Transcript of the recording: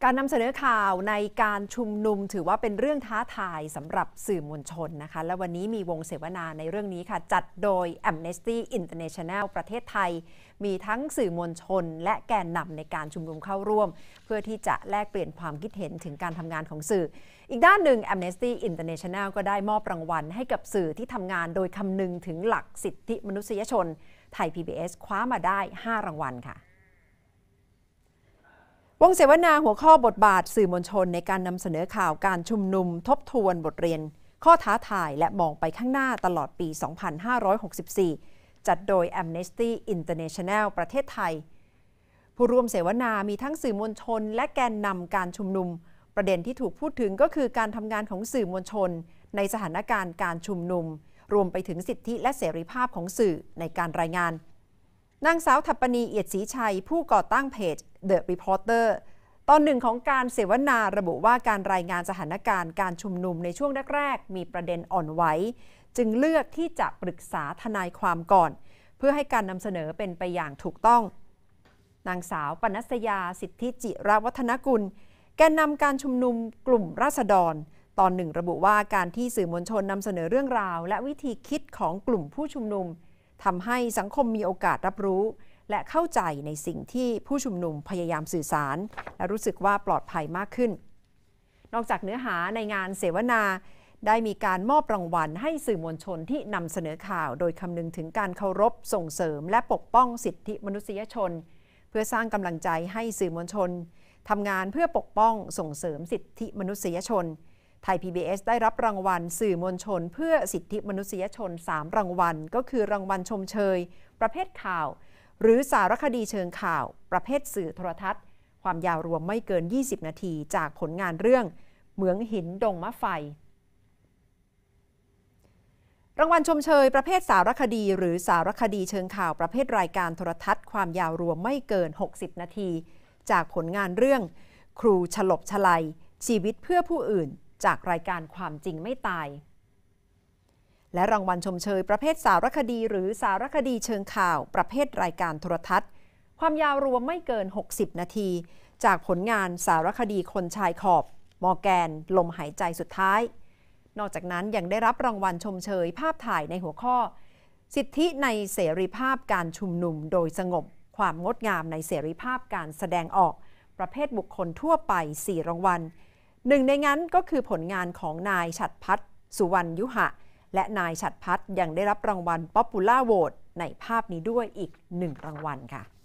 การนำเสนอข่าวในการชุมนุมถือว่าเป็นเรื่องท้าทายสำหรับสื่อมวลชนนะคะและวันนี้มีวงเสวนาในเรื่องนี้ค่ะจัดโดย Amnesty International ประเทศไทยมีทั้งสื่อมวลชนและแกนนำในการชุมนุมเข้าร่วมเพื่อที่จะแลกเปลี่ยนความคิดเห็นถึงการทำงานของสื่ออีกด้านหนึ่ง Amnesty International ก็ได้มอบรางวัลให้กับสื่อที่ทำงานโดยคำนึงถึงหลักสิทธิมนุษยชนไทย PBS คว้ามาได้5รางวัลค่ะวงเสวนาหัวข้อบทบาทสื่อมวลชนในการนำเสนอข่าวการชุมนุมทบทวนบทเรียนข้อท้าทายและมองไปข้างหน้าตลอดปี 2564 จัดโดย Amnesty International ประเทศไทยผู้ร่วมเสวนามีทั้งสื่อมวลชนและแกนนำการชุมนุมประเด็นที่ถูกพูดถึงก็คือการทำงานของสื่อมวลชนในสถานการณ์การชุมนุมรวมไปถึงสิทธิและเสรีภาพของสื่อในการรายงานนางสาวถัปปณีเอียดศรีชัยผู้ก่อตั้งเพจ The Reporter ตอนหนึ่งของการเสวนาระบุว่าการรายงานสถานการณ์การชุมนุมในช่วงแรกๆมีประเด็นอ่อนไหวจึงเลือกที่จะปรึกษาทนายความก่อนเพื่อให้การนำเสนอเป็นไปอย่างถูกต้องนางสาวปนัสยาสิทธิจิรวัฒนกุลแกนนำการชุมนุมกลุ่มราษฎรตอนหนึ่งระบุว่าการที่สื่อมวลชนนำเสนอเรื่องราวและวิธีคิดของกลุ่มผู้ชุมนุมทำให้สังคมมีโอกาสรับรู้และเข้าใจในสิ่งที่ผู้ชุมนุมพยายามสื่อสารและรู้สึกว่าปลอดภัยมากขึ้นนอกจากเนื้อหาในงานเสวนาได้มีการมอบรางวัลให้สื่อมวลชนที่นำเสนอข่าวโดยคำนึงถึงการเคารพส่งเสริมและปกป้องสิทธิมนุษยชนเพื่อสร้างกำลังใจให้สื่อมวลชนทำงานเพื่อปกป้องส่งเสริมสิทธิมนุษยชนไทย PBS ได้รับรางวัลสื่อมวลชนเพื่อสิทธิมนุษยชน3รางวัลก็คือรางวัลชมเชยประเภทข่าวหรือสารคดีเชิงข่าวประเภทสื่อโทรทัศน์ความยาวรวมไม่เกิน20นาทีจากผลงานเรื่องเหมืองหินดงมะไฟรางวัลชมเชยประเภทสารคดีหรือสารคดีเชิงข่าวประเภทรายการโทรทัศน์ความยาวรวมไม่เกิน60นาทีจากผลงานเรื่องครูฉลบฉลัยชีวิตเพื่อผู้อื่นจากรายการความจริงไม่ตายและรางวัลชมเชยประเภทสารคดีหรือสารคดีเชิงข่าวประเภทรายการโทรทัศน์ความยาวรวมไม่เกิน60นาทีจากผลงานสารคดีคนชายขอบมอร์แกนลมหายใจสุดท้ายนอกจากนั้นยังได้รับรางวัลชมเชยภาพถ่ายในหัวข้อสิทธิในเสรีภาพการชุมนุมโดยสงบความงดงามในเสรีภาพการแสดงออกประเภทบุคคลทั่วไป4รางวัลหนึ่งในนั้นก็คือผลงานของนายฉัตรพัฒน์สุวรรณยุหะและนายฉัตรพัฒน์ยังได้รับรางวัล Popular Vote ในภาพนี้ด้วยอีก1รางวัลค่ะ